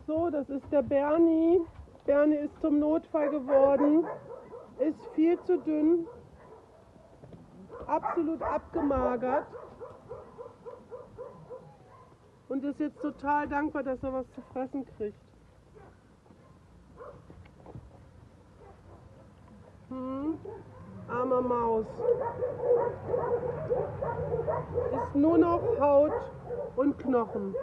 So, das ist der Bernie. Bernie ist zum Notfall geworden, ist viel zu dünn, absolut abgemagert und ist jetzt total dankbar, dass er was zu fressen kriegt. Armer Maus. Ist nur noch Haut und Knochen.